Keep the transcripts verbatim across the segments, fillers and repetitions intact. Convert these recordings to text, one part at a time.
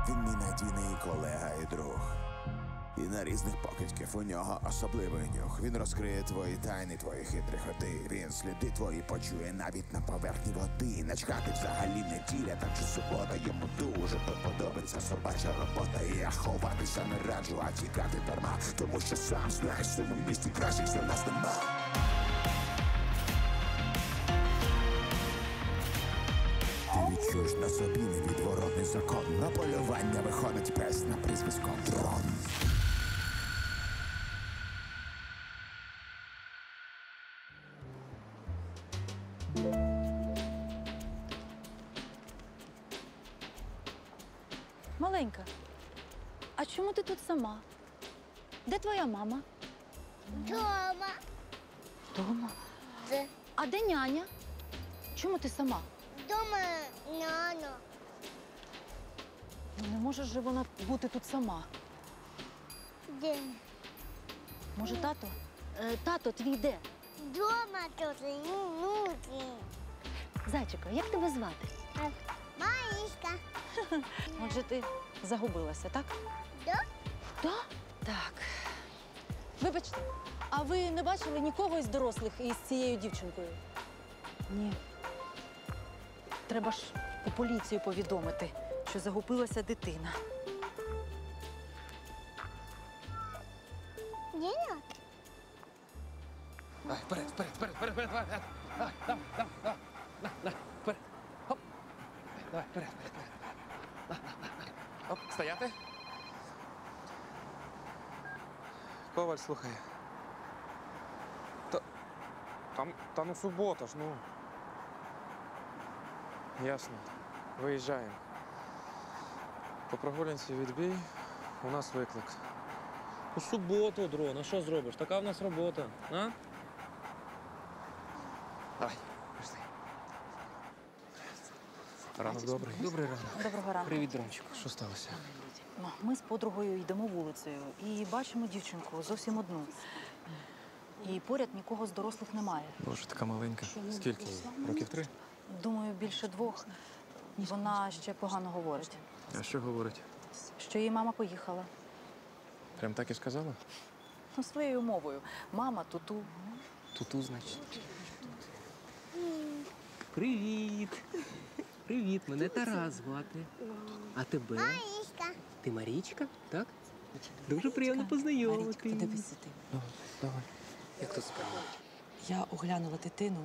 Він мій надійний колега і друг. І на різних покидьків у нього особливий нюх. Він розкриє твої тайни, твої хитрі ходи. Він сліди твої почує навіть на поверхні води. Начхати взагалі неділя, там чи субота. Йому дуже подобається собача робота. І я ховатися не раджу, а тікати дарма. Тому що сам знаєш, в цьому місті кращих за нас нема. Ти відчуєш на собі невідворотний закон. На полювання виходить пес на прізвисько Дрон. Маленька, а чому ти тут сама? Де твоя мама? Дома. Дома. Де? А де няня? Чому ти сама? Дома няня. Ну, не може же вона бути тут сама. Де? Може, тато? Е, тато твій де? Дома тут нуки. Зайчико, як тебе звати? Маришка. Отже, ти загубилася, так? Да? Да? Так. Вибачте, а ви не бачили нікого із дорослих із цією дівчинкою? Ні. Треба ж у поліцію повідомити, що загубилася дитина. Няня? Ай, вперед, вперед, вперед, вперед, вперед, вперед. Давай, давай, давай, давай. На, на, вперед. Хоп. Давай, вперед, вперед, вперед. На, на, на, на. Оп, стояти. Коваль, слухай. Та, там, та ну субота ж, ну. Ясно. Виїжджаємо. По прогулянці відбій, у нас виклик. У суботу, Дрон, а що зробиш? Така в нас робота, а? Давай, пішли. Ранок добрий. Добрий ранок. Доброго ранку. Привіт, Дрончику. Що сталося? Ми з подругою йдемо вулицею і бачимо дівчинку зовсім одну. І поряд нікого з дорослих немає. Боже, така маленька. Скільки їй? Років три? Думаю, більше двох. Вона ще погано говорить. А що говорить? Що її мама поїхала. Прям так і сказала? Ну, своєю мовою. Мама, туту. Туту, значить. Привіт! Привіт, мене Тарас звати. А тебе? Маришка. Ти Марічка, так? Дуже приємно познайомитись. Подивись сюди. Ну, давай. Як тут справа? Я оглянула дитину.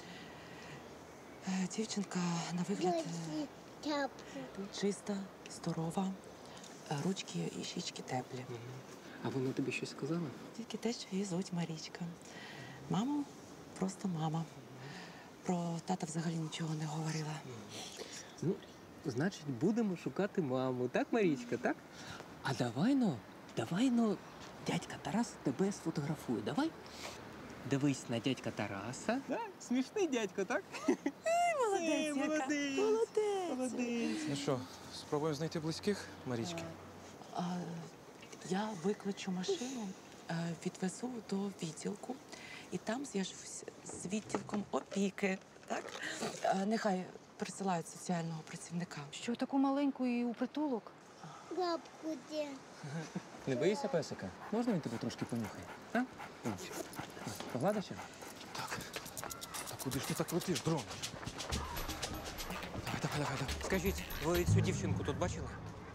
Е, Дівчинка, на вигляд, е, Тяпку. чиста, здорова, е, ручки і щічки теплі. А вона тобі щось сказала? Тільки те, що її звуть Марічка. Маму просто мама. Про тата взагалі нічого не говорила. Ну, значить, будемо шукати маму, так, Марічка, так? А давай ну, давай ну, дядька Тарас тебе сфотографує, давай? Дивись на дядька Тараса. Так, смішний дядько, так? Молодець, яка. молодець. Молодець. Молодець. Ну що, спробуємо знайти близьких Марічки? А, я викличу машину, е, відвезу до відділку і там зв'яжусь з відділком опіки. Так? Е, Нехай присилають соціального працівника. Що, таку маленьку і у притулок? Лапку де? Не боїшся песика? Можна він тебе трошки понюхає? А? Ось. Погладиш його? Так. А куди ж ти так летиш, Дрон? Давай, давай, давай, давай. Скажіть, ви цю дівчинку тут бачили?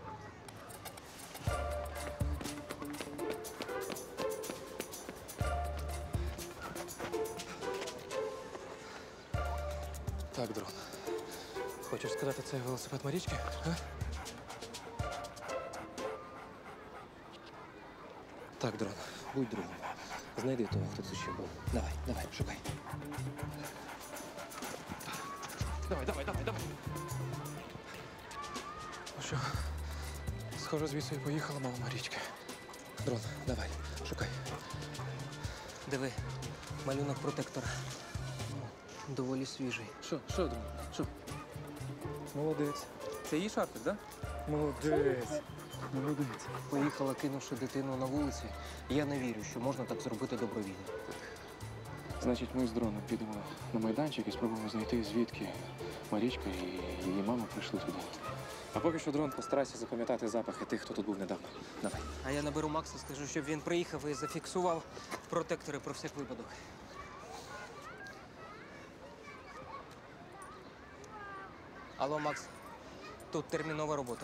Так, Дрон. Хочеш сказати, це велосипед Марічки? А? Так, Дрон, будь другом. Знайди того, хто тут ще був. Давай, давай, шукай. Давай, давай, давай, давай. Ну що, схоже, звідси і поїхала мама Марічки. Дрон, давай, шукай. Диви, малюнок протектора. Доволі свіжий. Що, що, Дрон, що? Молодець. Це її шарфик, так? Молодець. Молодець. Поїхала, кинувши дитину на вулиці. Я не вірю, що можна так зробити добровільно. Значить, ми з дроном підемо на майданчик і спробуємо знайти, звідки Марічка і її мама прийшли туди. А поки що, дрон, постарайся запам'ятати запахи тих, хто тут був недавно. Давай. А я наберу Макса, скажу, щоб він приїхав і зафіксував протектори про всяк випадок. Алло, Макс, тут термінова робота.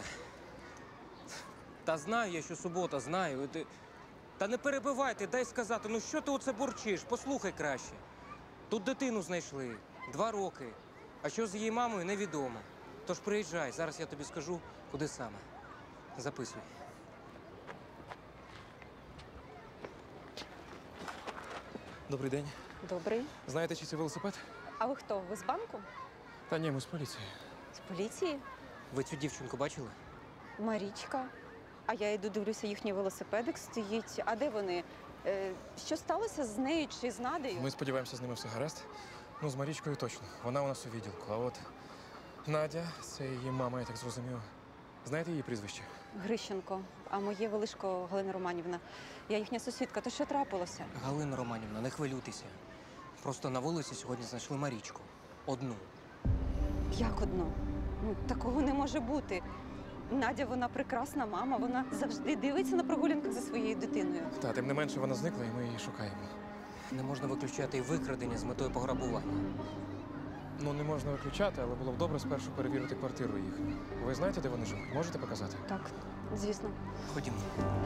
Та знаю я, що субота, знаю. Ти... Та не перебивайте, дай сказати, ну що ти оце бурчиш? Послухай краще. Тут дитину знайшли, два роки. А що з її мамою, невідомо. Тож приїжджай, зараз я тобі скажу, куди саме. Записуй. Добрий день. Добрий. Знаєте, чи це велосипед? А ви хто? Ви з банку? Та ні, ми з поліції. З поліції? Ви цю дівчинку бачили? Марічка. А я йду, дивлюся, їхній велосипедик стоїть. А де вони? Е, що сталося з нею чи з Надею? Ми сподіваємося, з ними все гаразд. Ну, з Марічкою точно. Вона у нас у відділку. А от Надя, це її мама, я так зрозумів. Знаєте її прізвище? Грищенко. А моє велишко Галина Романівна. Я їхня сусідка. То що трапилося? Галина Романівна, не хвилюйтеся. Просто на вулиці сьогодні знайшли Марічку. Одну. Як одно? Ну, такого не може бути. Надя, вона прекрасна мама, вона завжди дивиться на прогулянках за своєю дитиною. Та, тим не менше, вона зникла, і ми її шукаємо. Не можна виключати і викрадення з метою пограбування. Ну, не можна виключати, але було б добре спершу перевірити квартиру їхню. Ви знаєте, де вони живуть? Можете показати? Так, звісно. Ходімо.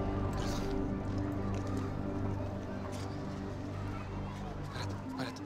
Вперед, вперед.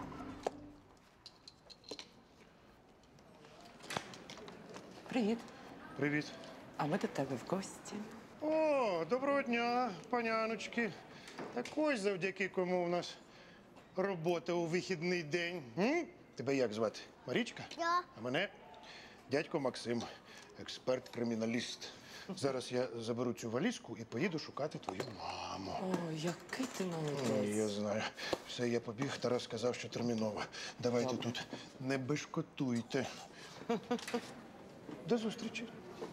Привіт. Привіт. А ми до тебе в гості. О, доброго дня, паняночки. Так ось завдяки кому у нас робота у вихідний день. М? Тебе як звати? Марічка? Да. А мене дядько Максим, експерт-криміналіст. Зараз я заберу цю валізку і поїду шукати твою маму. О, який ти Ой, молодець. я знаю. Все, я побіг, Тарас сказав, що терміново. Давайте Добре. тут не бешкотуйте. До зустрічі.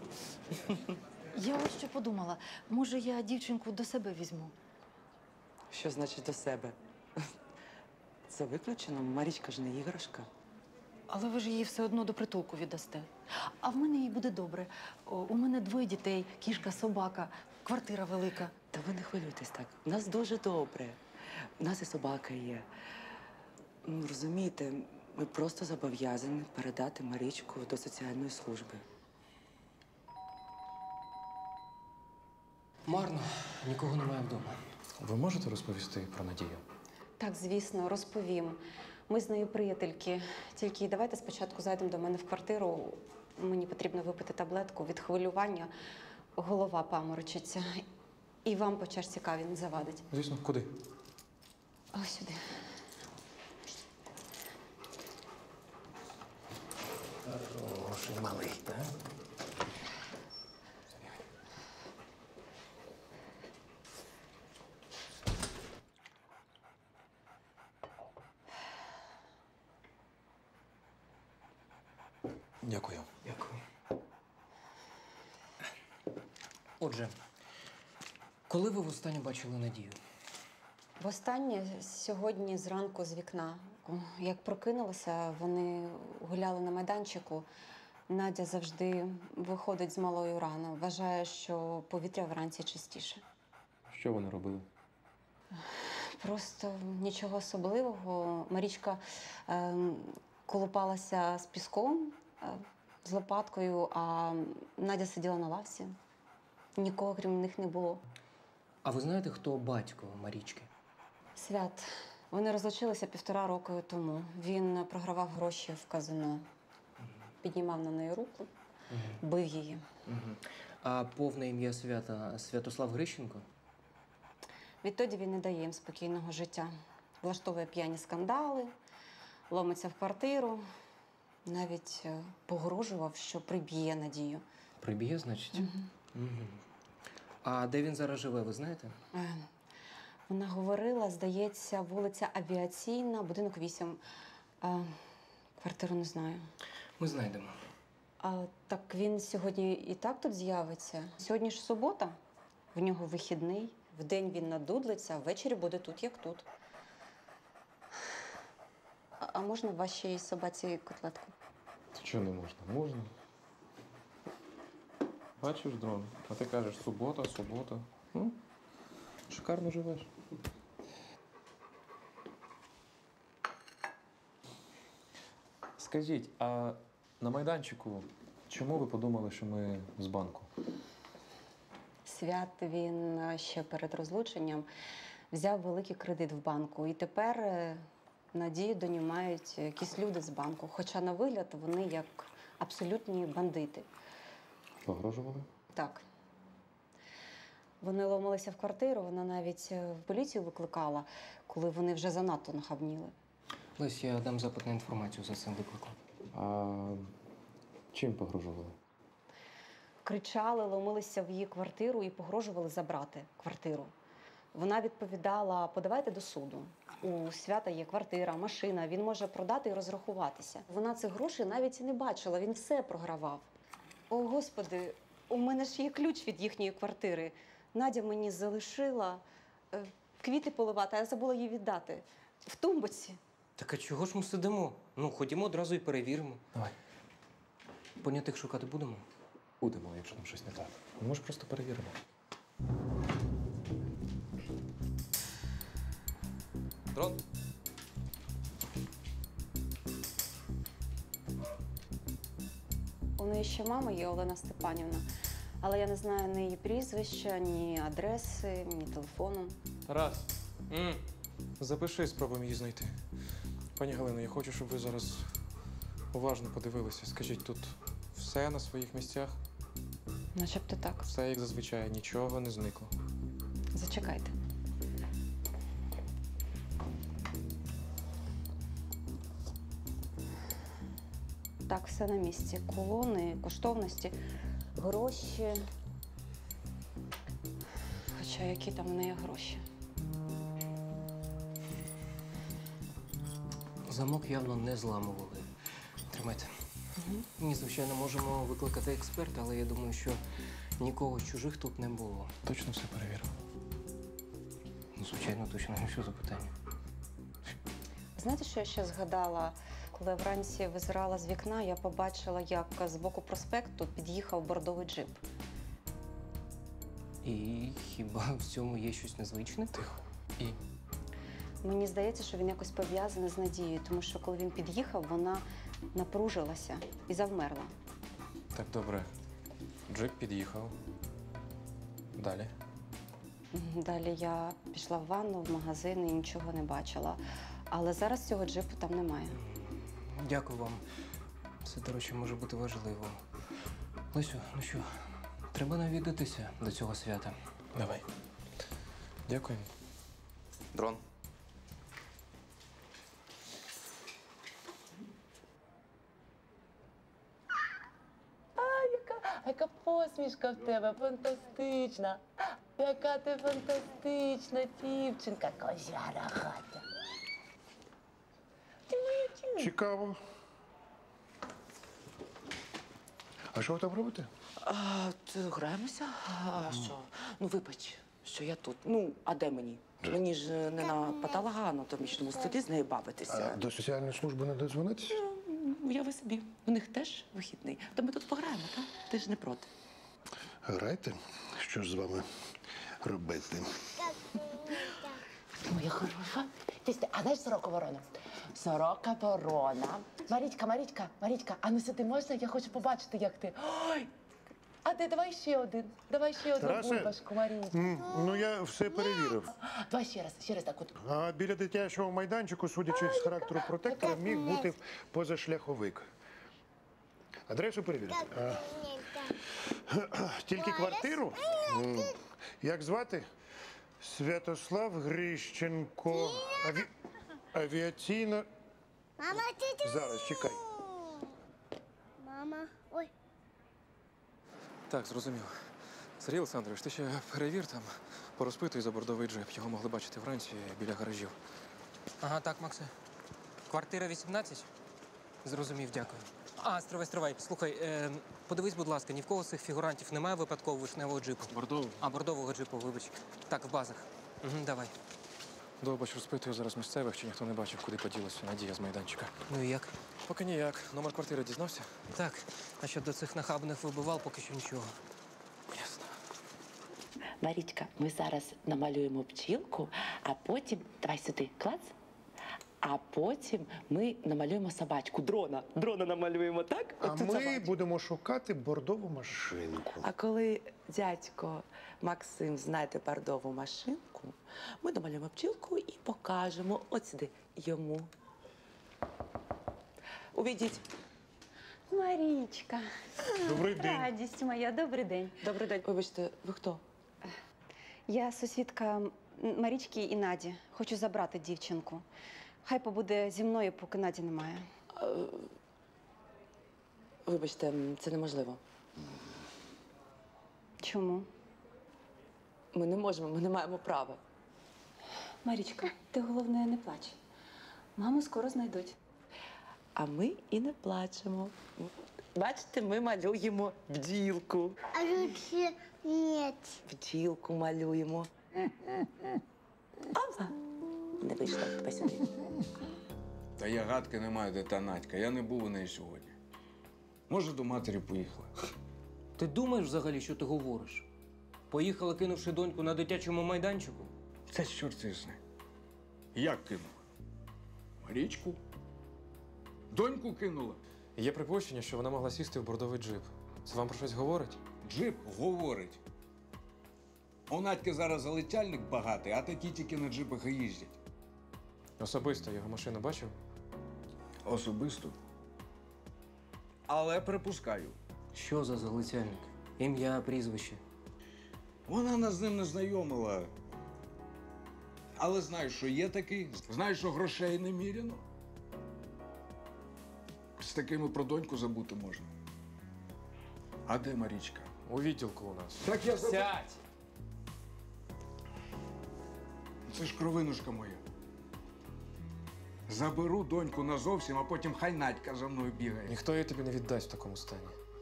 Я ось що подумала. Може, я дівчинку до себе візьму? Що значить до себе? Це виключено, Марічка ж не іграшка. Але ви ж її все одно до притулку віддасте. А в мене їй буде добре. О, у мене двоє дітей, кішка, собака, квартира велика. Та ви не хвилюйтесь так. У нас дуже добре. У нас і собака є. Ну, розумієте, ми просто зобов'язані передати Марічку до соціальної служби. Марно, нікого немає вдома. Ви можете розповісти про Надію? Так, звісно, розповім. Ми з нею приятельки. Тільки давайте спочатку зайдемо до мене в квартиру. Мені потрібно випити таблетку від хвилювання. Голова паморочиться. І вам по чашці каві не завадить. Звісно, куди? Ось сюди. Хороший малий, так? Дякую. Дякую. Отже, коли ви востаннє бачили Надію? Востаннє сьогодні зранку з вікна. Як прокинулася, вони гуляли на майданчику. Надя завжди виходить з малою рано. Вважає, що повітря вранці чистіше. Що вони робили? Просто нічого особливого. Марічка е, колупалася з піском, е, з лопаткою, а Надя сиділа на лавці. Нікого крім них не було. А ви знаєте, хто батько Марічки? Свят. Вони розлучилися півтора року тому. Він програвав гроші в казино. Піднімав на неї руку, бив її. Угу. А повне ім'я Свята Святослав Грищенко? Відтоді він не дає їм спокійного життя. Влаштовує п'яні скандали, ломиться в квартиру. Навіть е, погрожував, що приб'є Надію. Приб'є, значить? Угу. Угу. А де він зараз живе, ви знаєте? Е, Вона говорила, здається, вулиця Авіаційна, будинок вісім. А, квартиру не знаю. Ми знайдемо. А так він сьогодні і так тут з'явиться. Сьогодні ж субота, в нього вихідний. Вдень він надудлиться, а ввечері буде тут, як тут. А, а можна вашій собаці котлетку? Що не можна? Можна. Бачиш, дрон, а ти кажеш субота, субота. Ну, шикарно живеш. Скажіть, а на майданчику чому ви подумали, що ми з банку? Свят він е, ще перед розлученням взяв великий кредит в банку. І тепер е, Надію донімають якісь люди з банку. Хоча на вигляд вони як абсолютні бандити. Погрожували? Так. Вони ломилися в квартиру, вона навіть е, в поліцію викликала, коли вони вже занадто нахабніли. Лесь, я дам запит на інформацію за цим викликом. А чим погрожували? Кричали, ломилися в її квартиру і погрожували забрати квартиру. Вона відповідала: подавайте до суду. У Свята є квартира, машина, він може продати і розрахуватися. Вона цих грошей навіть і не бачила, він все програвав. О, Господи, у мене ж є ключ від їхньої квартири. Надя мені залишила е, квіти поливати, а я забула їй віддати. В тумбочці. Так а чого ж ми сидимо? Ну, ходімо одразу і перевіримо. Давай. Понятих шукати будемо? Будемо, якщо там щось не так. Ми ж просто перевіримо. Дрон? У неї ще мама є, Олена Степанівна. Але я не знаю ні її прізвища, ні адреси, ні телефону. Тарас, М. запиши, спробуємо її знайти. Пані Галино, я хочу, щоб ви зараз уважно подивилися. Скажіть, тут все на своїх місцях? Начебто так. Все як зазвичай, нічого не зникло. Зачекайте. Так, все на місці. Колони, коштовності, гроші. Хоча які там у неї гроші? Замок явно не зламували. Тримайте. Ні, звичайно, можемо викликати експерта, але я думаю, що нікого з чужих тут не було. Точно все перевірив. Ну, звичайно, точно. Ну, що за питання? Знаєте, що я ще згадала? Коли я вранці визирала з вікна, я побачила, як з боку проспекту під'їхав бордовий джип. І хіба в цьому є щось незвичне? Тихо. І Мені здається, що він якось пов'язаний з Надією, тому що коли він під'їхав, вона напружилася і завмерла. так, добре. Джип під'їхав. Далі. Мгм. Далі я пішла в ванну, в магазин і нічого не бачила. Але зараз цього джипу там немає. Дякую вам. Це, до речі, може бути важливо. Лесю, ну що, треба навідатися до цього свята. Давай. Дякую. Дрон. Яка посмішка в тебе фантастична. Яка ти фантастична дівчинка, козяра хата. Ти моя дівчинка. Цікаво. А що ви там робите? А, т- граємося? А що? Ну, вибач, що я тут. Ну, а де мені? Мені ж не на патологоанатомічному столі з нею А бавитися. до соціальної служби не дозвонитися? Уяви собі, у них теж вихідний. То ми тут пограємо, так? Ти ж не проти. Грайте. Що ж з вами робити? Моя хороша. Тісти, а знаєш сорока ворона? Сорока ворона. Марічка, Марічка, Марічка, а ну сюди можна? Я хочу побачити, як ти. Ой! А ти давай ще один. Давай ще одну Тарасе? бульбашку, Марічка. М, Ну, я все перевірив. Давай ще раз, ще раз так от. А біля дитячого майданчику, судячи з характеру протектора, міг бути позашляховик. Адресу перевірити? А, тільки квартиру? М, Як звати? Святослав Грищенко. Аві... Авіаційна. Мама, ти Зараз, чекай. Мама, ой. Так, зрозумів. Сергій Олександрович, ти ще перевір там, порозпитуй за бордовий джип. Його могли бачити вранці біля гаражів. Ага, так, Максе. Квартира вісімнадцять? Зрозумів, дякую. А, стривай, стривай. Слухай, е, подивись, будь ласка, ні в кого з цих фігурантів немає випадкового вишневого джипу. Бордовий? А, бордового джипу, вибач. Так, в базах. Угу, давай. Довбач розпитую зараз місцевих, чи ніхто не бачив, куди поділася Надія з майданчика. Ну і як? Поки ніяк. Номер квартири дізнався? Так, а щодо цих нахабних вибивал, поки що нічого. Марічка, ми зараз намалюємо бджілку, а потім, давай сюди, клац. А потім ми намалюємо собачку, дрона. Дрона намалюємо, так? А Оцю ми собачку. будемо шукати бордову машинку. А коли дядько Максим знайде бордову машинку, ми намалюємо бджілку і покажемо от сюди йому. Увійдіть. Марічка, Добрий день. радість моя, добрий день. Добрий день. Вибачте, ви хто? Я сусідка М- Марічки і Наді. Хочу забрати дівчинку. Хай побуде зі мною, поки Наді немає. Вибачте, це неможливо. Чому? Ми не можемо, ми не маємо права. Марічка, ти головне не плач. Маму скоро знайдуть. А ми і не плачемо. Бачите, ми малюємо бджілку. А лучше нет. Бджілку малюємо. Опа! Не вийшло, тебе сюди. Та я гадки не маю, де та Надька. Я не був у неї сьогодні. Може, до матері поїхала. Ти думаєш взагалі, що ти говориш? Поїхала, кинувши доньку на дитячому майданчику? Це чорт тисне. Як кинула? Марічку? Доньку кинула? Є припущення, що вона могла сісти в бордовий джип. Це вам про щось говорить? Джип говорить. У Надьки зараз залетяльник багатий, а такі тільки на джипах і їздять. Особисто його машину бачив? Особисто. Але припускаю. Що за залицяльник? Ім'я, прізвище. Вона нас з ним не знайомила. Але знаєш, що є такий, знаєш, що грошей неміряно. З такими про доньку забути можна. А де Марічка? У відділку у нас. Так я забув. Сядь! Це ж кровинушка моя. Заберу доньку назовсім, а потім хай Надька за мною бігає. Ніхто її тобі не віддасть в такому стані.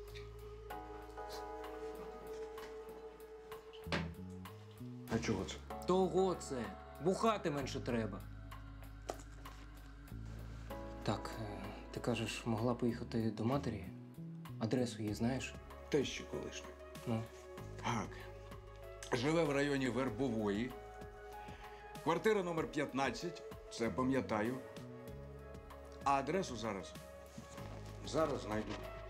А чого це? Того це. Бухати менше треба. Так, е, ти кажеш, могла поїхати до матері? Адресу її знаєш? Те ще колишнє. Ну. Так. Живе в районі Вербової. Квартира номер п'ятнадцять. Це пам'ятаю. А адресу зараз. Зараз знайду.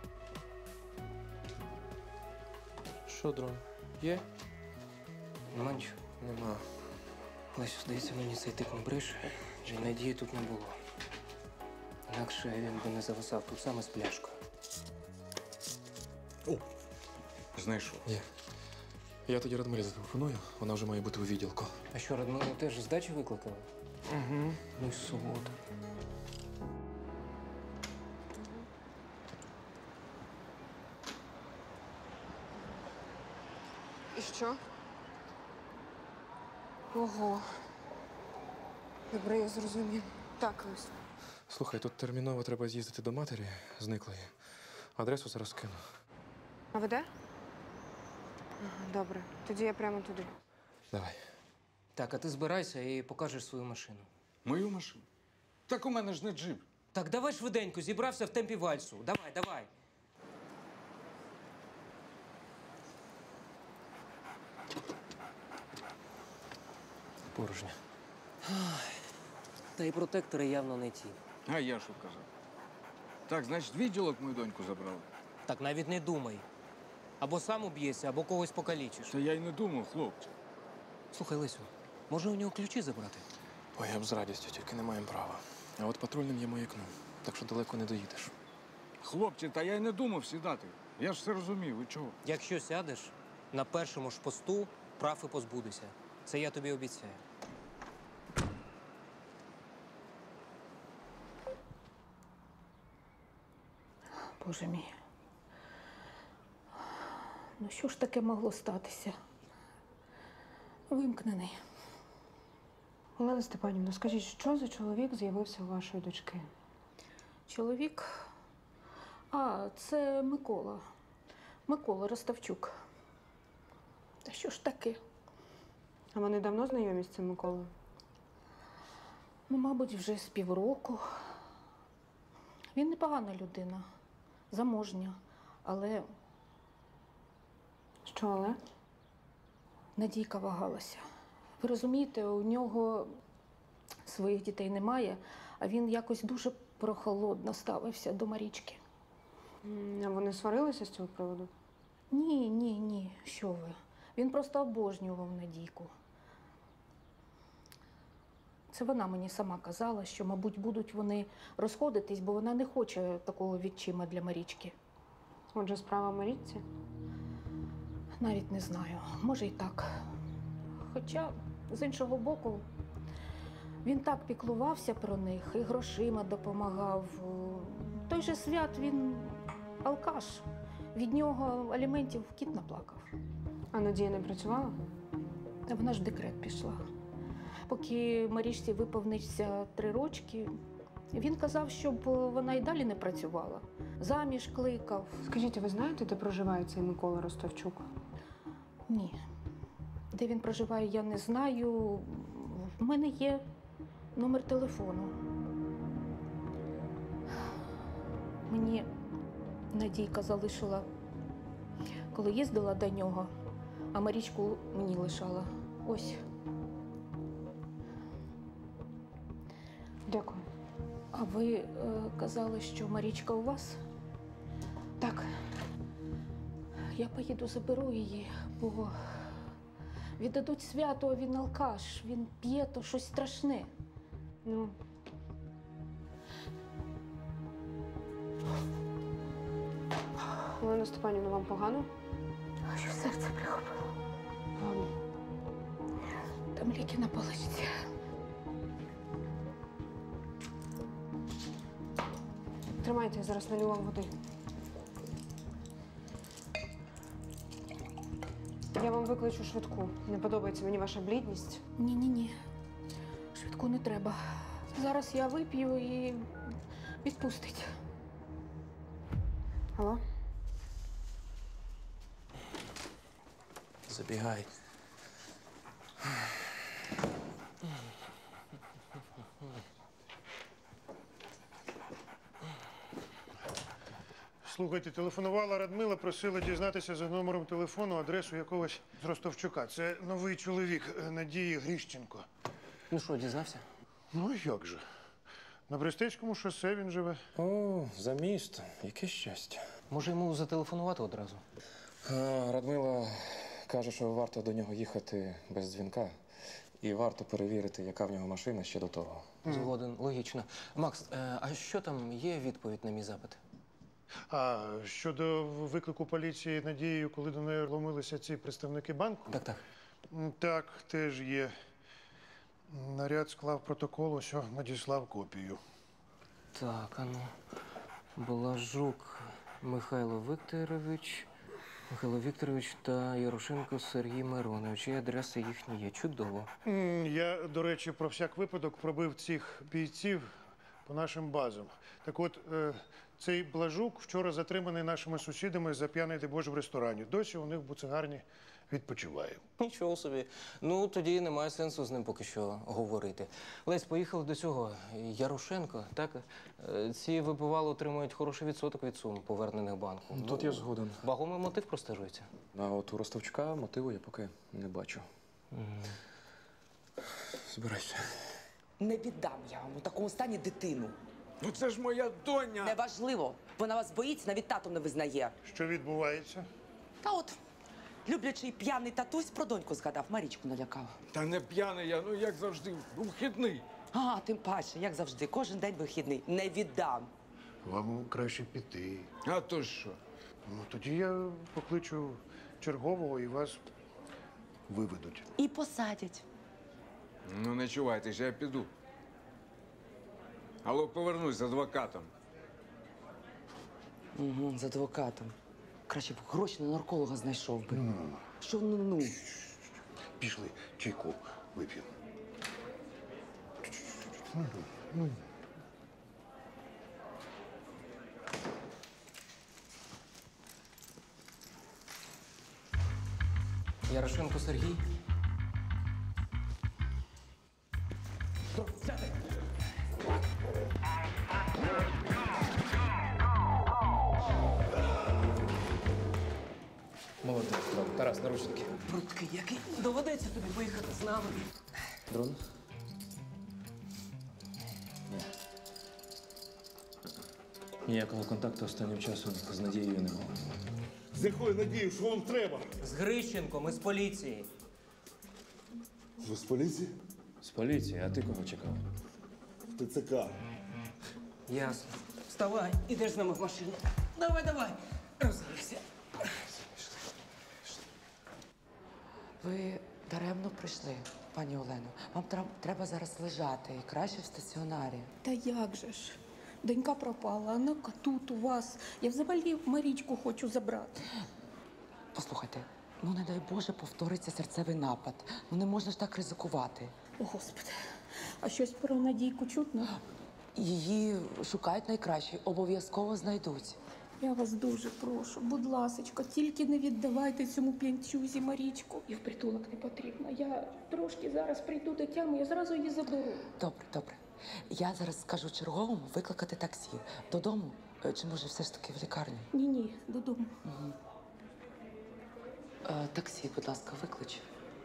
Що, дрон? Є? Нема нічого. Нема. Лесю, здається, мені цей тип не бреше, вже й надії тут не було. Інакше він би не зависав тут саме з пляшкою. О! Знайшов. Є. Я тоді Радмилі зателефоную, вона вже має бути у відділку. А що, Радмилу теж з дачі викликали? Угу. Ну й субота. І що? Ого. Добре, я зрозумів. Так, Лесь. Слухай, тут терміново треба з'їздити до матері зниклої. Адресу зараз кину. А ви де? Ага, добре. Тоді я прямо туди. Давай. Так, а ти збирайся і покажеш свою машину. Мою машину? Так у мене ж не джип. Так, давай швиденько, зібрався в темпі вальсу. Давай, давай. Порожня. Та й протектори явно не ті. А я що казав? Так, значить, відділок мою доньку забрали. Так навіть не думай. Або сам уб'єшся, або когось покалічиш. Та я й не думав, хлопче. Слухай, Лесю, може у нього ключі забрати? Ой, я б з радістю, тільки не маємо права. А от патрульним є маякну, так що далеко не доїдеш. Хлопче, та я й не думав сідати. Я ж все розумів, ви чого? Якщо сядеш, на першому ж посту прав і позбудешся. Це я тобі обіцяю. Боже мій. Ну що ж таке могло статися? Вимкнений. Олена Степанівна, скажіть, що за чоловік з'явився у вашої дочки? Чоловік. А, це Микола. Микола Ростовчук. Та що ж таке? А вони давно знайомі з цим Миколою? Ну, мабуть, вже з півроку. Він непогана людина, заможня, але Що, але? Надійка вагалася. Ви розумієте, у нього своїх дітей немає, а він якось дуже прохолодно ставився до Марічки. М, А вони сварилися з цього приводу? Ні, ні, ні, що ви. Він просто обожнював Надійку. Це вона мені сама казала, що, мабуть, будуть вони розходитись, бо вона не хоче такого відчима для Марічки. Отже, справа в Марічці? Навіть не знаю, може і так. Хоча, з іншого боку, він так піклувався про них і грошима допомагав. Той же Свят, він алкаш. Від нього аліментів кіт наплакав. А Надія не працювала? Та вона ж в декрет пішла. Поки Марічці виповниться три рочки, він казав, щоб вона й далі не працювала. Заміж кликав. Скажіть, а ви знаєте, де проживає цей Микола Ростовчук? Ні. Де він проживає, я не знаю. В мене є номер телефону. Мені Надійка залишила, коли їздила до нього, а Марічку мені лишала. Ось. Дякую. А ви е, казали, що Марічка у вас? Так. Я поїду, заберу її, бо віддадуть Святу, а він алкаш, він п'є, то щось страшне. Ну. Олена Степанівна, вам погано? Що серце прихопило. Ладно. Там ліки на поличці. Тримайте, я зараз налю вам води. Я вам викличу швидку. Не подобається мені ваша блідність. Ні-ні-ні. Швидко не треба. Зараз я вип'ю і відпустить. Алло? Забігай. Слухайте, телефонувала Радмила, просила дізнатися за номером телефону адресу якогось з Ростовчука. Це новий чоловік е, Надії Гріщенко. Ну що, дізнався? Ну, а як же? На Брестецькому шосе він живе. О, за місто. Яке щастя. Може йому зателефонувати одразу? А, Радмила каже, що варто до нього їхати без дзвінка. І варто перевірити, яка в нього машина ще до того. Згоден, логічно. Макс, е, а що там є відповідь на мій запит? А щодо виклику поліції Надією, коли до неї ломилися ці представники банку? Так, так. М, Так, теж є. Наряд склав протокол, ось о, надіслав копію. Так, а ну. Блажук Михайло Вікторович, Михайло Вікторович та Ярошенко Сергій Миронович. І адреси їхні є. Чудово. М, Я, до речі, про всяк випадок пробив цих бійців по нашим базам. Так от, е, цей Блажук вчора затриманий нашими сусідами за п'яний дебош в ресторані. Досі у них в буцегарні відпочиває. Нічого собі. Ну, тоді немає сенсу з ним поки що говорити. Лесь, поїхали до цього. Ярошенко, так? Е, Ці випивали отримують хороший відсоток від сум, повернених банку. Тут я згоден. Вагомий мотив простежується. А от у Ростовчука мотиву я поки не бачу. Збирайся. Не віддам я вам у такому стані дитину. Ну це ж моя доня! Неважливо. Вона вас боїться, навіть татом не визнає. Що відбувається? Та от, люблячий п'яний татусь про доньку згадав, Марічку налякав. Та не п'яний я, ну як завжди, вихідний. А, тим паче, як завжди, кожен день вихідний. Не віддам. Вам краще піти. А то що? Ну, тоді я покличу чергового і вас виведуть. І посадять. Ну не чувайтесь, я піду. Алло, повернусь з адвокатом. Угу, з адвокатом. Краще б гроші на нарколога знайшов би. Що ну-ну? Пішли, чайку вип'ємо. Ярошенко Сергій. Молодець. Дрон, Тарас, наручники. Прудкий який. Доведеться тобі поїхати з нами. Дрон? Ні. Ніякого контакту останнім часом з Надією не було. З якою надією, що вам треба? З Грищенком із поліції. Ви з поліції? З поліції, а ти кого чекав? В ТЦК. Ясно. Вставай, ідеш з нами в машину. Давай, давай. Розгрівся. Ви даремно прийшли, пані Олено. Вам тра- треба зараз лежати і краще в стаціонарі. Та як же ж? Донька пропала, а Нака тут у вас. Я взагалі Марічку хочу забрати. Послухайте, ну не дай Боже повториться серцевий напад. Ну не можна ж так ризикувати. О, Господи, а щось про Надійку чутно? Її шукають найкраще, обов'язково знайдуть. Я вас дуже прошу, будь ласочка, тільки не віддавайте цьому п'янчузі Марічку. І в притулок не потрібно. Я трошки зараз прийду до тями, я зразу її заберу. Добре, добре. Я зараз скажу черговому викликати таксі. Додому? Е, Чи може все ж таки в лікарню? Ні-ні, додому. Угу. Е, таксі, будь ласка, виклич.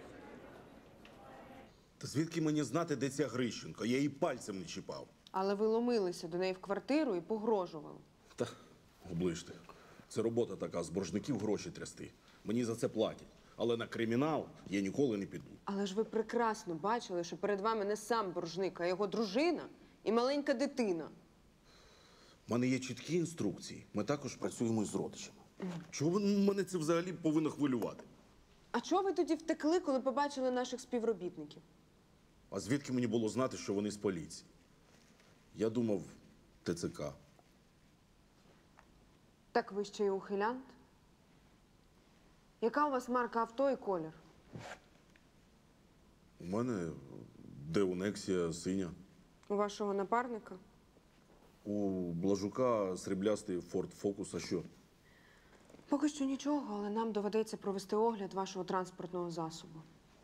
Та звідки мені знати, де ця Грищенко? Я її пальцем не чіпав. Але ви ломилися до неї в квартиру і погрожували. Та оближте. Це робота така, з боржників гроші трясти. Мені за це платять. Але на кримінал я ніколи не піду. Але ж ви прекрасно бачили, що перед вами не сам боржник, а його дружина і маленька дитина. У мене є чіткі інструкції. Ми також працюємо з родичами. Чого мене це взагалі повинно хвилювати? А чого ви тоді втекли, коли побачили наших співробітників? А звідки мені було знати, що вони з поліції? Я думав, ТЦК. Так ви ще й ухилянт? Яка у вас марка авто і колір? У мене Деонексія синя. У вашого напарника? У Блажука сріблястий Форд Фокус, а що? Поки що нічого, але нам доведеться провести огляд вашого транспортного засобу.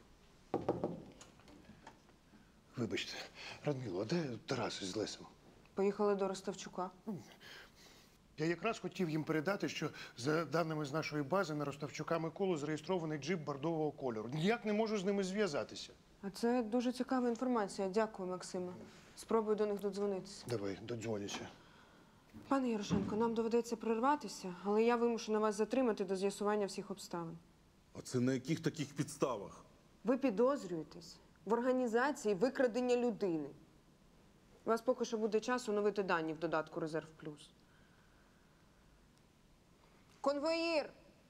Вибачте, Радмило, а де Тарас із Лесем? Поїхали до Ростовчука. Я якраз хотів їм передати, що за даними з нашої бази на Ростовчука Миколу зареєстрований джип бордового кольору. Ніяк не можу з ними зв'язатися. А це дуже цікава інформація. Дякую, Максиме. Спробую до них додзвонитися. Давай, додзвонюся. Пане Ярошенко, нам доведеться прерватися, але я вимушена вас затримати до з'ясування всіх обставин. А це на яких таких підставах? Ви підозрюєтесь в організації викрадення людини. У вас поки що буде час оновити дані в додатку «Резерв Плюс». Конвоїр!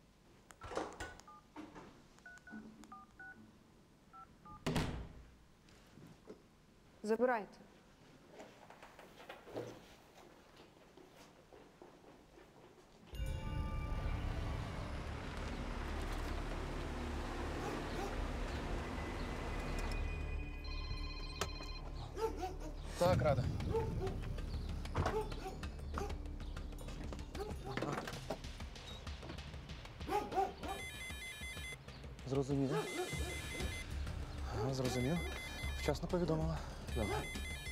Забирайте. Так, Рада. Зрозумів. Ага, зрозумів. Вчасно повідомила. Давай.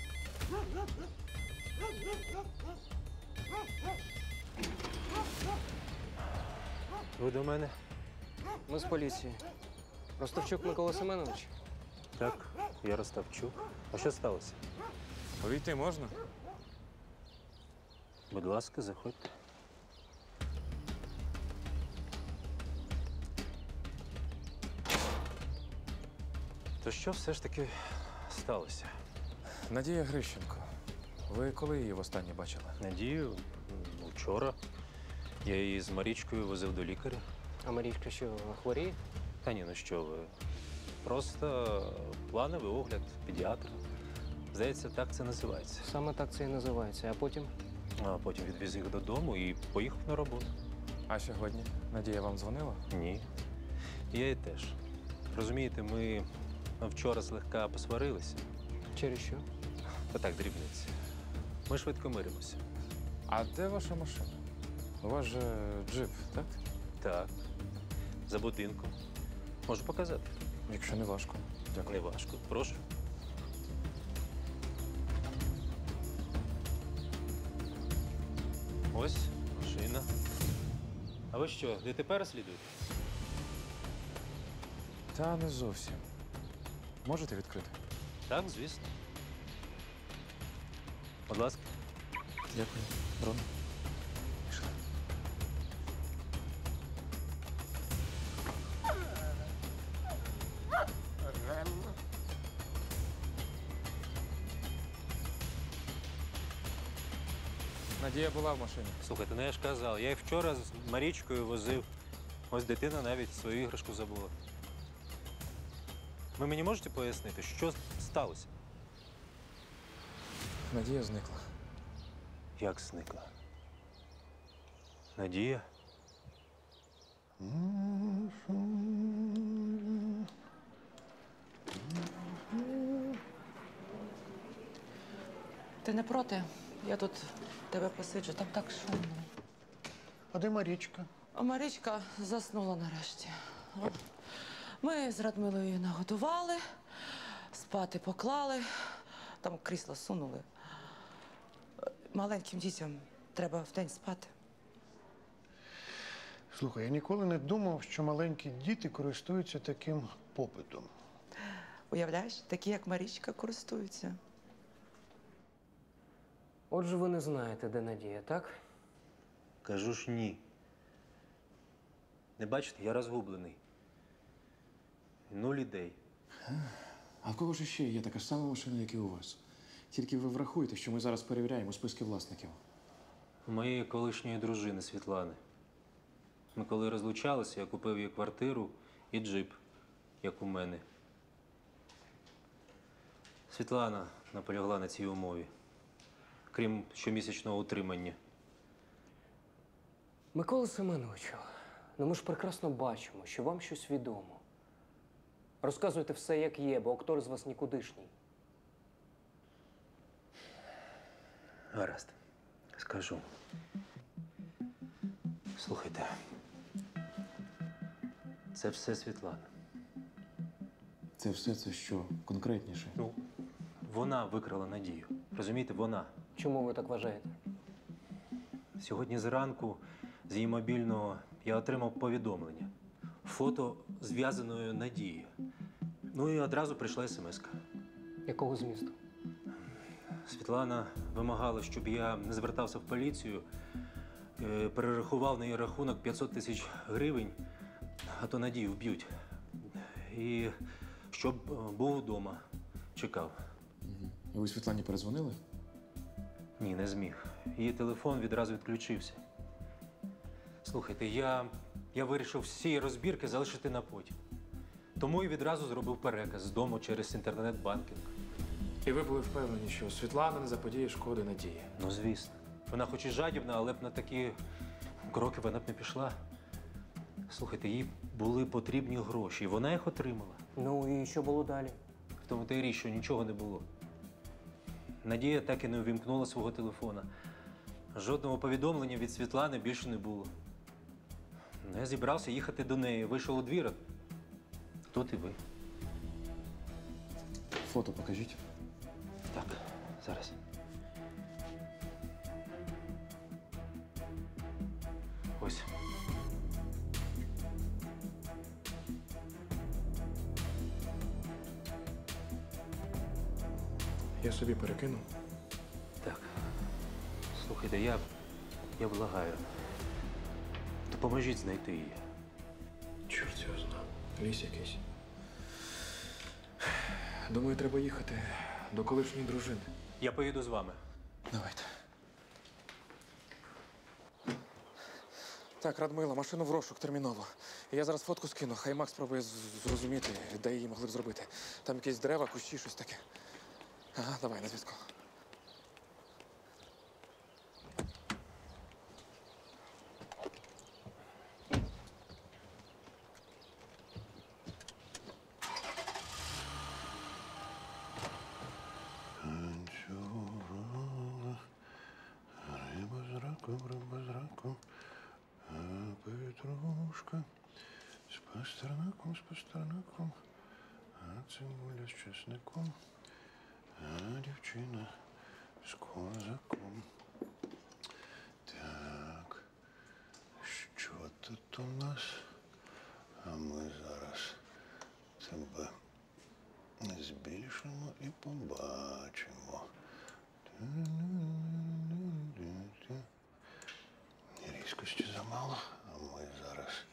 Ви до мене? Ми з поліції. Ростовчук Микола Семенович? Так, я Ростовчук. А що сталося? Увійти можна? Будь ласка, заходьте. То що все ж таки сталося? Надія Грищенко. Ви коли її востаннє бачили? Надію, ну, вчора. Я її з Марічкою возив до лікаря. А Марічка що, хворіє? Та ні, ну що ви. Просто плановий огляд педіатра. Здається, так це називається. Саме так це і називається. А потім? А потім відвіз їх додому і поїхав на роботу. А сьогодні Надія вам дзвонила? Ні. Я і теж. Розумієте, ми вчора злегка посварилися. Через що? Та так, дрібниці. Ми швидко миримося. А де ваша машина? У вас же джип, так? Так. За будинком. Можу показати. Якщо не важко. Дякую. Не важко. Прошу. Ось машина. А ви що, ДТП розслідуєте? Та не зовсім. Можете відкрити? Так, звісно. Будь ласка. Дякую. Дрон. Пішли. Надія була в машині. Слухайте, ну я ж казав, я їх вчора з Марічкою возив. Ось дитина навіть свою іграшку забула. Ви мені можете пояснити, що сталося? Надія зникла. Як зникла? Надія? Ти не проти? Я тут тебе посиджу, там так шумно. А де Марічка? А Марічка заснула нарешті. О. Ми з Радмилою її нагодували, спати поклали, там крісло сунули. Маленьким дітям треба вдень спати. Слухай, я ніколи не думав, що маленькі діти користуються таким попитом. Уявляєш, такі, як Марічка, користуються. Отже, ви не знаєте, де Надія, так? Кажу ж ні. Не бачите, я розгублений. Нуль ідей. А в кого ж ще є така ж сама машина, як і у вас? Тільки ви врахуєте, що ми зараз перевіряємо списки власників. У моєї колишньої дружини Світлани. Ми коли розлучалися, я купив їй квартиру і джип, як у мене. Світлана наполягла на цій умові, крім щомісячного утримання. Микола Семеновичу, ну ми ж прекрасно бачимо, що вам щось відомо. Розказуйте все, як є, бо актор з вас нікудишній. Гаразд, скажу. Слухайте, це все Світлана. Це все це що? Конкретніше? Ну, вона викрала Надію. Розумієте, вона. Чому ви так вважаєте? Сьогодні зранку з її мобільного я отримав повідомлення. Фото зв'язаної Надії. Ну і одразу прийшла смс-ка. Якого змісту? Світлана вимагала, щоб я не звертався в поліцію, е, перерахував на її рахунок п'ятсот тисяч гривень, а то Надію вб'ють. І щоб е, був вдома, чекав. І ви Світлані перезвонили? Ні, не зміг. Її телефон відразу відключився. Слухайте, я, я вирішив всі розбірки залишити на потім. Тому і відразу зробив переказ з дому через інтернет-банкінг. І ви були впевнені, що Світлана не заподіє шкоди Надії? Ну, звісно. Вона хоч і жадібна, але б на такі кроки вона б не пішла. Слухайте, їй були потрібні гроші, і вона їх отримала. Ну і що було далі? В тому та й річ, що нічого не було. Надія так і не увімкнула свого телефона. Жодного повідомлення від Світлани більше не було. Ну, я зібрався їхати до неї, вийшов у двір. Тут і ви. Фото покажіть. Так, зараз. Ось. Я собі перекину. Так. Слухайте, я, я благаю. Допоможіть знайти її. Чорт його знав. Ліс якийсь. Думаю, треба їхати до колишньої дружини. Я поїду з вами. Давайте. Так, Радмила, машину в розшук терміново. Я зараз фотку скину, хай Макс спробує з- зрозуміти, де її могли б зробити. Там якісь дерева, кущі, щось таке. Ага, давай, на зв'язку. Танцювала риба з раком, риба з раком, а петрушка з пастернаком, з пастернаком, а цибуля з чесником, а дівчина з козаком. Так, що тут у нас? А ми зараз швидкості замало, а ми зараз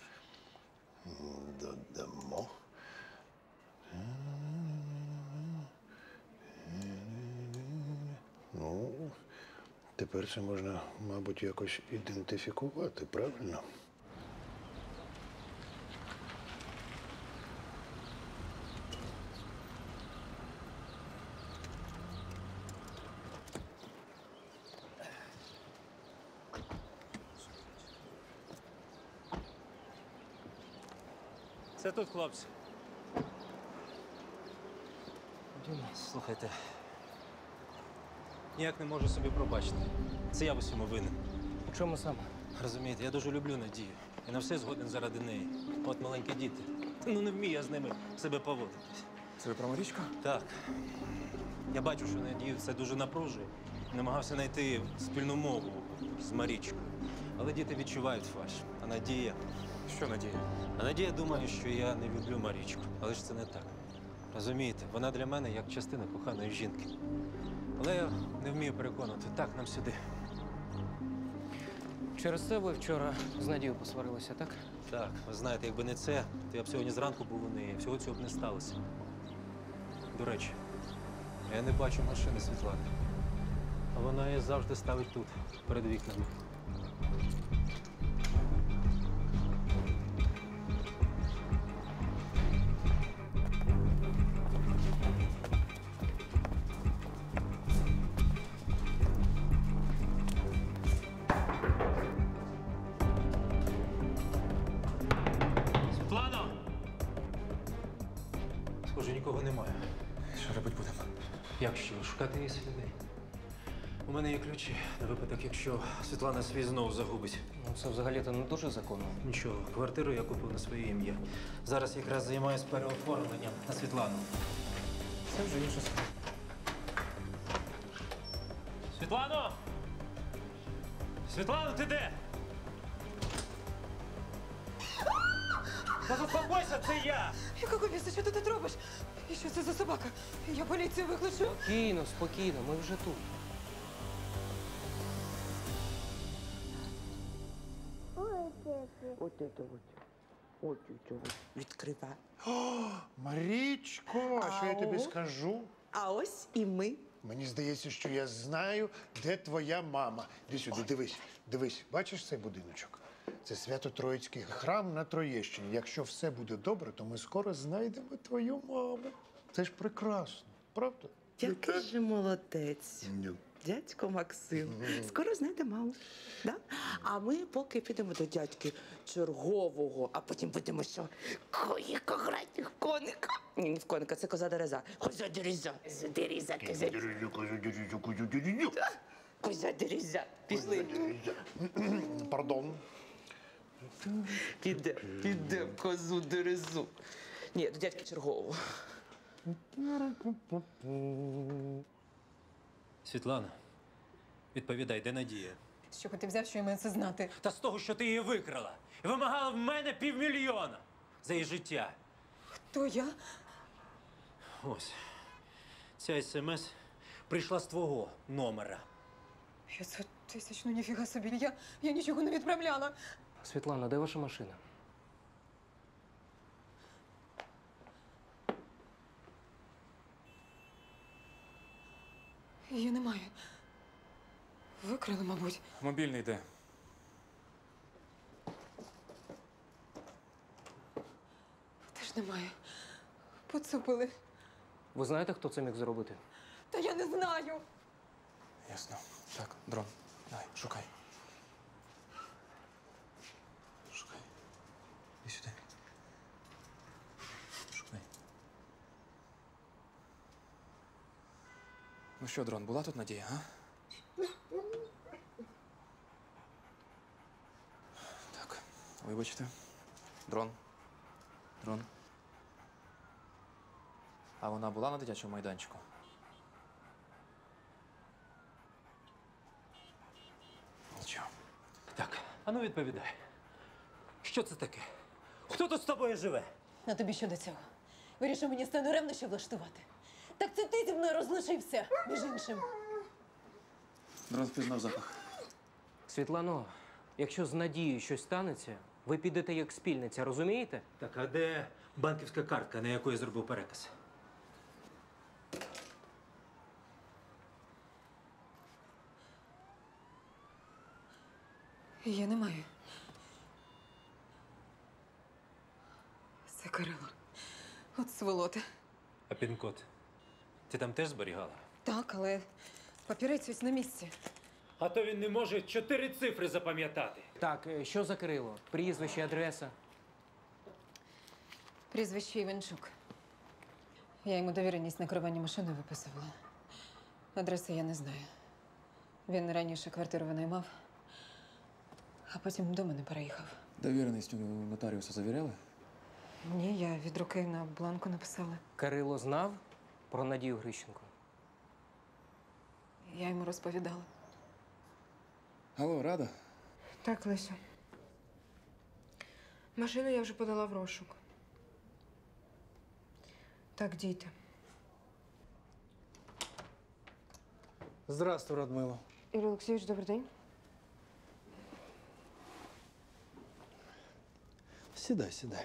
додамо. Ну, тепер це можна, мабуть, якось ідентифікувати, правильно? Це тут, хлопці. Слухайте, ніяк не можу собі пробачити. Це я в усьому винен. У чому саме? Розумієте, я дуже люблю Надію. І на все згоден заради неї. От маленькі діти. Ну не вмію я з ними себе поводитись. Це ви про Марічку? Так. Я бачу, що Надію це дуже напружує. Намагався знайти спільну мову з Марічкою. Але діти відчувають фальш. А Надія. Що Надія? А Надія думає, що я не люблю Марічку. Але ж це не так. Розумієте, вона для мене як частина коханої жінки. Але я не вмію переконати. Так, нам сюди. Через це ви вчора з Надією посварилися, так? Так, ви знаєте, якби не це, то я б сьогодні зранку був у неї. Всього цього б не сталося. До речі, я не бачу машини Світлани. А вона її завжди ставить тут, перед вікнами. Світлано! Схоже, нікого немає. Що робити будемо? Як що? Шукати її сліди. У мене є ключі на випадок, якщо Світлана свій знову загубить. Ну, це взагалі-то не дуже законно. Нічого, квартиру я купив на своє ім'я. Зараз якраз займаюся переоформленням на Світлану. Це вже інша справа. Світлано! Світлано, ти де? Та заспокойся, це я! Якого біса, що ти тут робиш? І що це за собака? Я поліцію викличу. Спокійно, спокійно, ми вже тут. От це от. От це от. Відкривай. Марічко, а що я тобі Ау. скажу? А ось і ми. Мені здається, що я знаю, де твоя мама. Іди сюди, дивись, дивись. Бачиш цей будиночок? Це Свято-Троїцький храм на Троєщині. Якщо все буде добре, то ми скоро знайдемо твою маму. Це ж прекрасно, правда? Який же молодець. Дядько Максим. Скоро знайде маму. Да? А ми поки підемо до дядьки чергового, а потім будемо що? Коїко грати в коника. Ні, не в коника, це коза дереза. Коза дереза. Коза дереза, коза дереза. Коза дереза. Пішли. Пардон. Піде, піде в козу дерезу. Ні, до дядьки чергового. Світлана, відповідай, де Надія? З чого ти взяв, що я маю це знати? Та з того, що ти її викрала. І вимагала в мене півмільйона за її життя. То я? Ось. Ця смс прийшла з твого номера. п'ятсот тисяч, ну ніфіга собі. Я, я нічого не відправляла. Світлана, де ваша машина? Її немає. Викрали, мабуть. Мобільний де? Теж немає. Поцупили. Ви знаєте, хто це міг зробити? Та я не знаю. Ясно. Так, дрон. Давай, шукай. Шукай. Іди сюди. Шукай. Ну що, дрон, була тут Надія, а? Так, вибачте. Дрон. Дрон. А вона була на дитячому майданчику? Нічого. Так, а ну відповідай. Що це таке? Хто тут з тобою живе? А тобі що до цього? Вирішив мені сцену ревнощів влаштувати? Так це ти зі мною розлучився, між іншим. Дрон впізнав запах. Світлано, Якщо з Надією щось станеться, ви підете як спільниця, розумієте? Так, а де банківська картка, на яку я зробив переказ? Я не маю. Це Кирило. От сволота. А пін-код? Ти там теж зберігала? Так, але папірець ось на місці. А то він не може чотири цифри запам'ятати. Так, е, що за Кирило? Прізвище, адреса. Прізвище Іванчук. Я йому довіреність на керування машиною виписувала. Адреси я не знаю. Він раніше квартиру винаймав, а потім до мене переїхав. Довіреність у нотаріуса завіряли? Ні, я від руки на бланку написала. Кирило знав про Надію Грищенко? Я йому розповідала. Алло, Рада? Так, Лесю. Машину я вже подала в розшук. Так, дійте. Здравствуй, Радмило. Ігор Олексійович, добрий день. Сідай, сідай.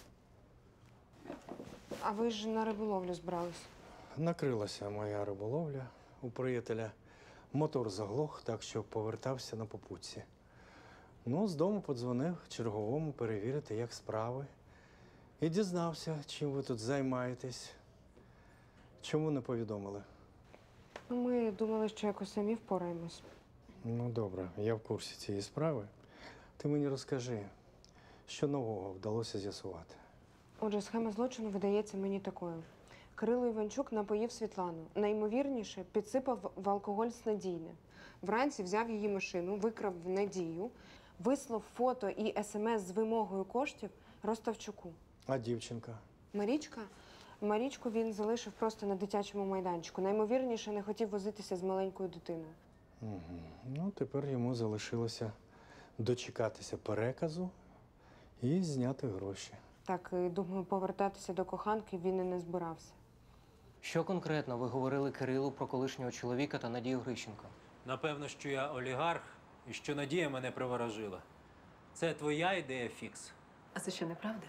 А ви ж на риболовлю збирались? Накрилася моя риболовля. У приятеля мотор заглох, так що повертався на попутці. Ну, з дому подзвонив черговому перевірити, як справи. І дізнався, чим ви тут займаєтесь. Чому не повідомили? Ну, ми думали, що якось самі впораємось. Ну, добре, я в курсі цієї справи. Ти мені розкажи, що нового вдалося з'ясувати. Отже, схема злочину видається мені такою. Кирило Іванчук напоїв Світлану. Найімовірніше, підсипав в алкоголь снадійне. Вранці взяв її машину, викрав в Надію, вислав фото і смс з вимогою коштів Ростовчуку. А дівчинка? Марічка? Марічку він залишив просто на дитячому майданчику. Найімовірніше, не хотів возитися з маленькою дитиною. Угу. Ну, тепер йому залишилося дочекатися переказу і зняти гроші. Так, і думаю, повертатися до коханки він і не збирався. Що конкретно ви говорили Кирилу про колишнього чоловіка та Надію Грищенко? Напевно, що я олігарх і що Надія мене приворожила. Це твоя ідея, Фікс? А це що, неправда?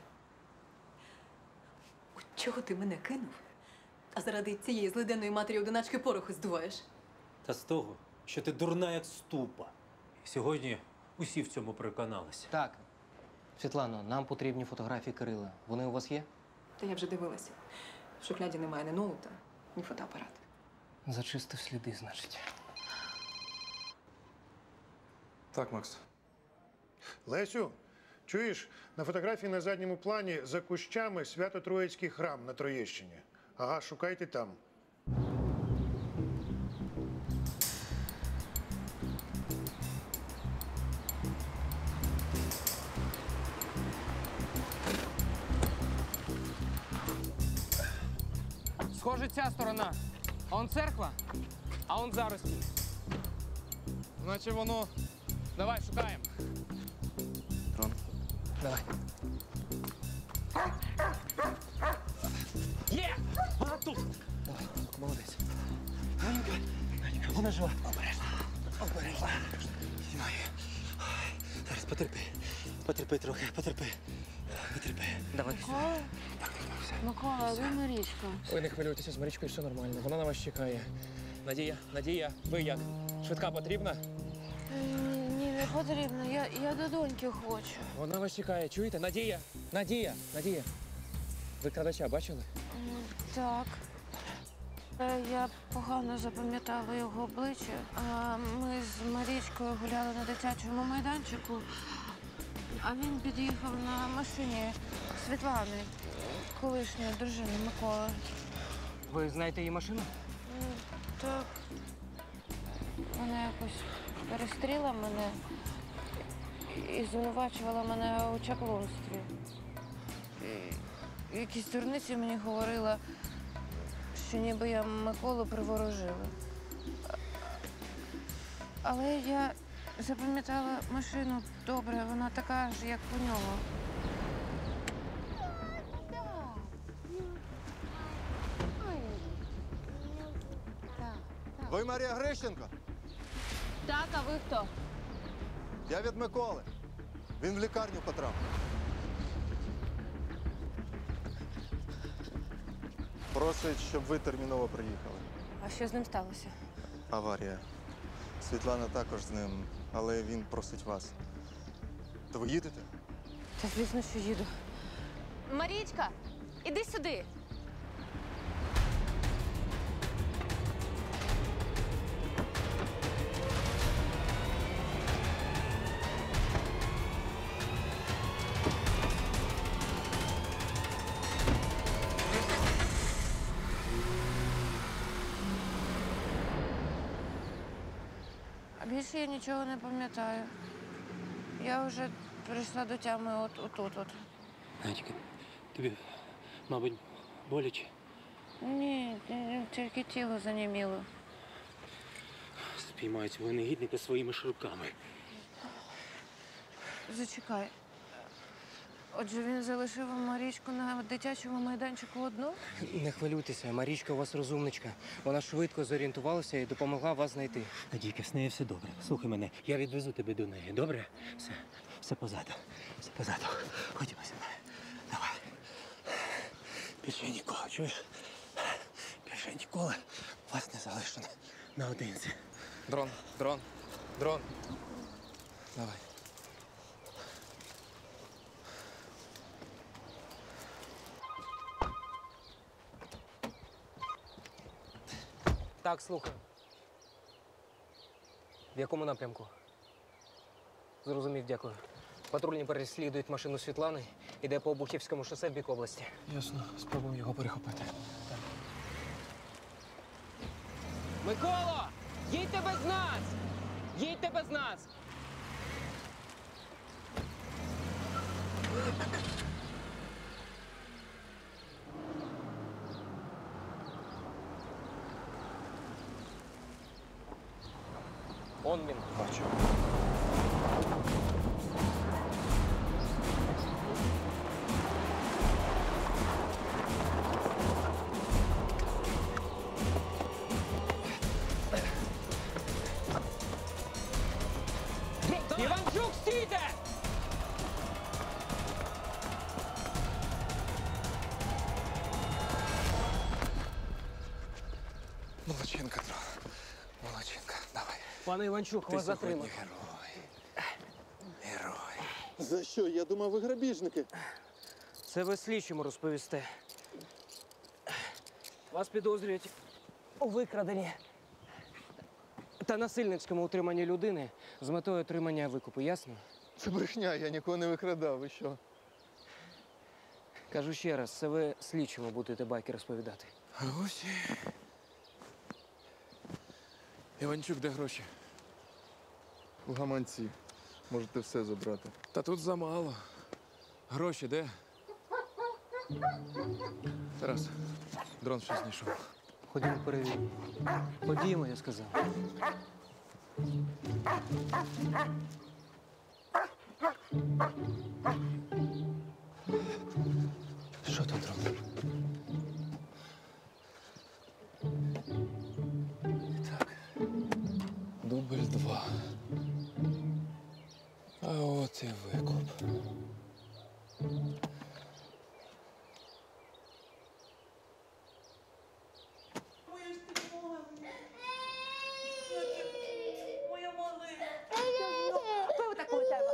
От чого ти мене кинув? А заради цієї злиденної матері одиначки пороху здуваєш? Та з того, що ти дурна, як ступа. І сьогодні усі в цьому переконалися. Так. Світлано, нам потрібні фотографії Кирила. Вони у вас є? Та я вже дивилася. В шухляді немає ні ноута, ні фотоапарата. Зачистив сліди, значить. Так, Макс. Лесю, чуєш, на фотографії на задньому плані за кущами Свято-Троїцький храм на Троєщині. Ага, шукайте там. Схоже, ця сторона. А он церква, а он зарості. Значить воно. Давай, шукаємо. Рон. Давай. Є! Вона тут! Давай, молодець. Наденька, Наденька, вона жива. Обережно. Обережно. Знімай. Зараз потерпи. Потерпи трохи, потерпи. Потерпи. Давай. Микола, а де Марічка? Ви не хвилюйтеся, з Марічкою все нормально. Вона на вас чекає. Надія, Надія, ви як? Швидка потрібна? Ні, не потрібно. Я, я до доньки хочу. Вона вас чекає, чуєте? Надія! Надія! Надія! Ви крадача бачили? М, Так. Е, Я погано запам'ятала його обличчя. А Ми з Марічкою гуляли на дитячому майданчику, а він під'їхав на машині Світлани, колишньої дружини Миколи. Ви знаєте її машину? М, Так. Вона якось перестріла мене і звинувачувала мене у чаклунстві. І якісь дурниці мені говорила, що ніби я Миколу приворожила. Але я запам'ятала машину добре, вона така ж, як у нього. Ви Марія Грищенко? Так, а ви хто? Я від Миколи. Він в лікарню потрапив. Просить, щоб ви терміново приїхали. А що з ним сталося? Аварія. Світлана також з ним, але він просить вас. То ви їдете? Та звісно, що їду. Марічка, іди сюди. А більше я нічого не пам'ятаю. Я вже прийшла до тями от отут. От. Надька, тобі, мабуть, боляче? Ні, ні, тільки тіло заніміло. Спіймають свого негідника своїми ж руками. Зачекай. Отже, він залишив Марічку на дитячому майданчику одну? Не хвилюйтеся, Марічка у вас розумничка. Вона швидко зорієнтувалася і допомогла вас знайти. Надійка, з нею все добре. Слухай мене, я відвезу тебе до неї, добре? Все, все позаду, все позаду. Ходімо зі мною. Давай. Більше ніколи, чуєш? Більше ніколи вас не залишено наодинці. Дрон, дрон, дрон. Давай. Так, слухаю. В якому напрямку? Зрозумів, дякую. Патрульні переслідують машину Світлани. Іде по Обухівському шосе в бік області. Ясно, спробуємо його перехопити. Миколо! Їдьте без нас! Їдьте без нас! Он він. Бачу. Іванчук, стійте! Молодчинка, дрон. Молодчинка, давай. Пане Іванчук, Ти вас сьогодні затримано. герой. Герой. За що? Я думав, ви грабіжники. Це ви слідчому розповісте. Вас підозрюють у викраденні та насильницькому утриманні людини з метою отримання викупу, ясно? Це брехня, я нікого не викрадав. Ви що? Кажу ще раз, це ви слідчому будете байки розповідати. Ось. Іванчук, де гроші? У гаманці. Можете все забрати. Та тут замало. Гроші де? Тарас, дрон щось знайшов. Ходімо перевіримо. Ходімо, я сказав. Що тут дрон? Так. Дубль два. А от і викуп. Моя маленька. Хто ви так полетела?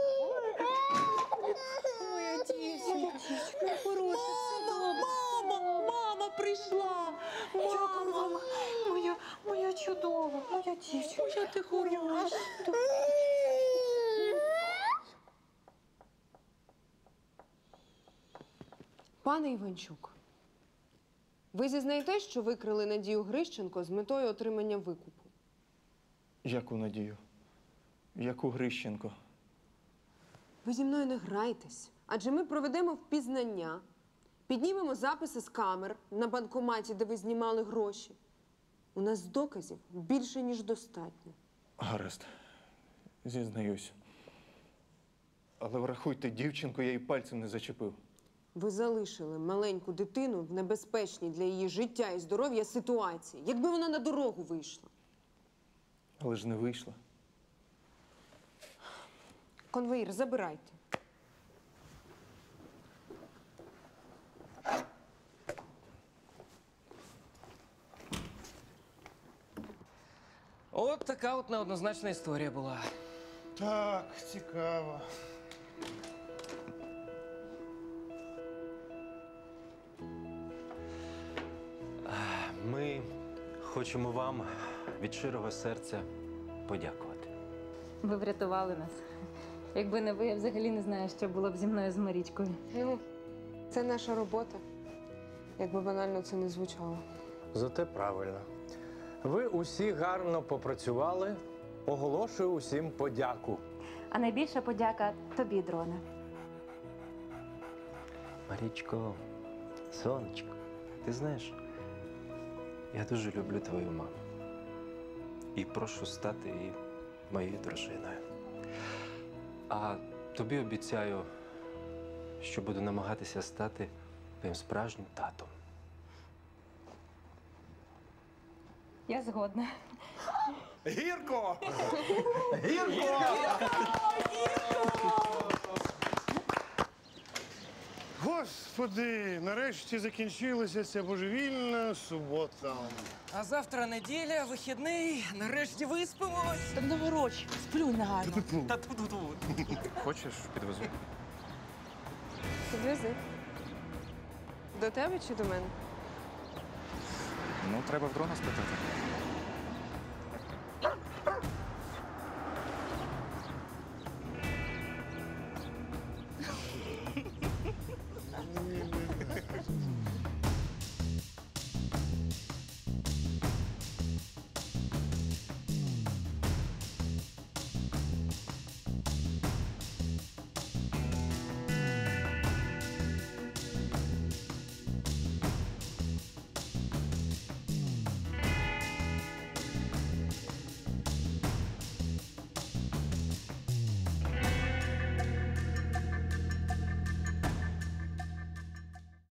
Моя дівчинка. Хороша, мама, мама прийшла. Мама, моя, моя чудова, моя дівчинка. Моя ти хороша. Пане Іванчук, ви зізнаєте, що викрили Надію Грищенко з метою отримання викупу? Яку Надію? Яку Грищенко? Ви зі мною не грайтесь, адже ми проведемо впізнання, піднімемо записи з камер на банкоматі, де ви знімали гроші. У нас доказів більше, ніж достатньо. Гаразд. Зізнаюсь. Але врахуйте, дівчинку я і пальцем не зачепив. Ви залишили маленьку дитину в небезпечній для її життя і здоров'я ситуації. Якби вона на дорогу вийшла. Але ж не вийшла. Конвоїр, забирайте. От така от неоднозначна історія була. Так, цікаво. Ми хочемо вам від щирого серця подякувати. Ви врятували нас. Якби не ви, я взагалі не знаю, що було б зі мною з Марічкою. Ну, це наша робота. Якби банально це не звучало. Зате правильно. Ви усі гарно попрацювали. Оголошую усім подяку. А найбільша подяка тобі, дроне. Марічко, сонечко, ти знаєш, я дуже люблю твою маму. І прошу стати її моєю дружиною. А тобі обіцяю, що буду намагатися стати твоїм справжнім татом. Я згодна. Гірко! Гірко! Господи, нарешті закінчилася ця божевільна субота. А завтра неділя, вихідний, нарешті виспимось. Та не ворочь, сплю негайно. Та тут-тут. Хочеш, підвезу? Підвези. До тебе чи до мене? Ну, треба в дрона спитати.